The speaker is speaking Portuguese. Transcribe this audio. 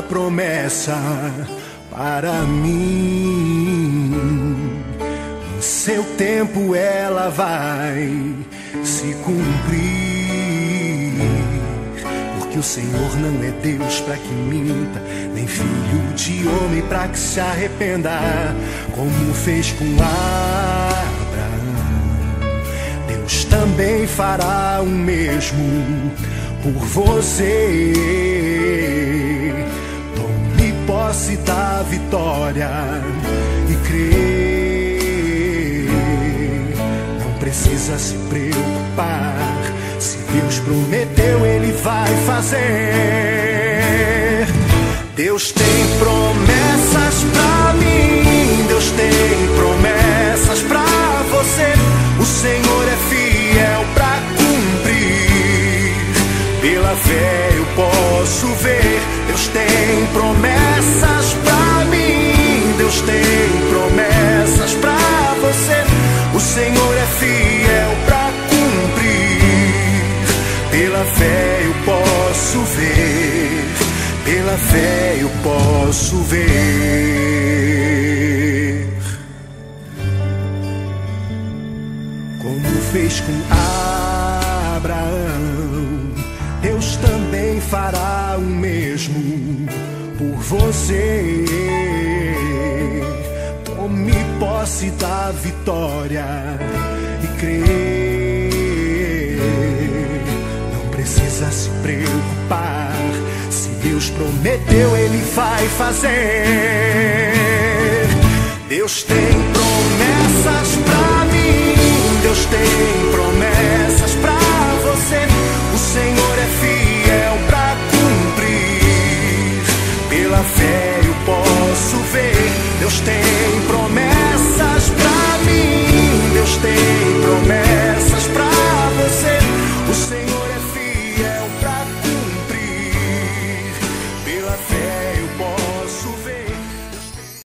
uma promessa para mim. No seu tempo ela vai se cumprir. Porque o Senhor não é Deus para que minta, nem filho de homem para que se arrependa. Como fez com Abraão, Deus também fará o mesmo por você. Tome posse da vitória e crê. Não precisa se preocupar. Se Deus prometeu, Ele vai fazer. Deus tem promessas pra mim. Deus tem promessas pra você. O Senhor é fiel pra cumprir. Pela fé eu posso ver. Deus tem promessas pra mim. Deus tem promessas pra você. O Senhor é fiel pra cumprir. Pela fé eu posso ver. Pela fé eu posso ver. Como fez com Abraão, Deus também fará o mesmo por você. Tome posse da vitória e crê. Não precisa se preocupar. Se Deus prometeu, Ele vai fazer. Deus tem promessas pra mim. Deus tem promessas